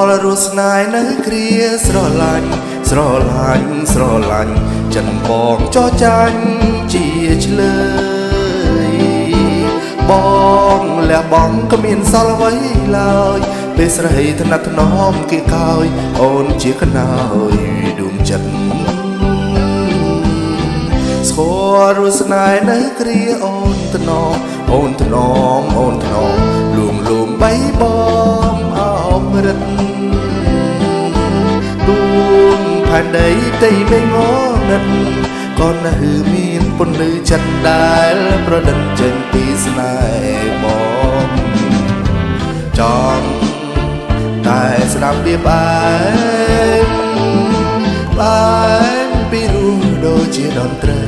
ល់រស់ស្នេហ៍នៅគ្រាស្រឡាញ់ចិនបងចោះចាញ់ជាឆ្លើយបងលះបង់ក៏មានសល់អ្វីឡើយពេលស្រីថ្នាក់ថ្នមគេកោយអូនជាកណោយដួងចិត្តស្គាល់រស់ស្នេហ៍នៅគ្រាអូនថ្នមលួងបីបងអមរិទ្ធដួងផែនដីទីមេងនិតក៏នៅមានពន្លឺចិត្តដែលប្រដិតចេញពីស្នេហ៍បងចង់តែស្ដាប់វាផ្អែមពីរੂដូចជាតន្ត្រី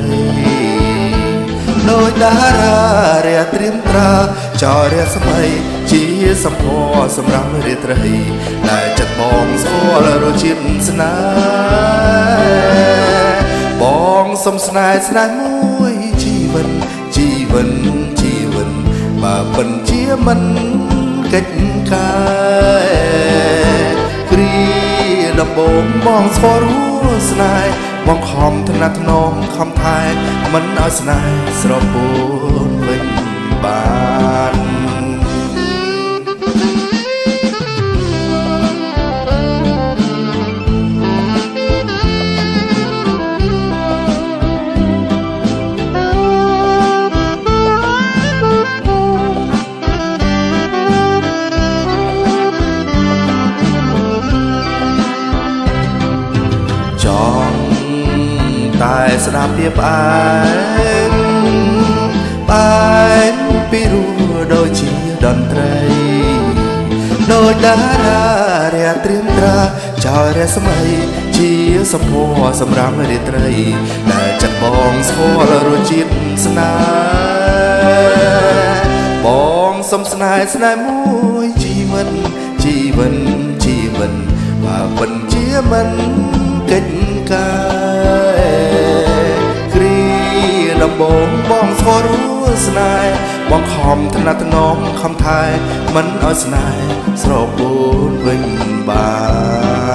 ដោយតារារះត្រៀមត្រាចោរះស្មៃជាសម្ផស្សសម្រាប់រាត្រីដែលចិត្តបងស្គាល់រសជាតិស្នេហ៍បងសុំស្នេហ៍មួយជីវិនបើពិនជាមិនកិច្ចការគ្រាដំបងបងស្គាល់រស់ស្នេហ៍បងខំថ្នាក់ថ្នមខំថែមិនឲ្យស្នេហ៍ស្រពោនវិញបានតែស្ដាប់វាផ្អែមពីរੂដូចជាតន្ត្រីដោយតារារះត្រៀមត្រាចោលរះស្មៃជាសម្ផស្សសម្រាប់រាត្រីដែលចិត្តបងស្គាល់រសជាតិស្នេហ៍បងសុំស្នេហ៍មួយជីវិនបើពិនជាមិនកិច្ចការគ្រាដំបងបងស្គាល់រស់ស្នេហ៍បងខំថ្នាក់ថ្នមខំថែមិនឲ្យស្នេហ៍ស្រពោនវិញបាន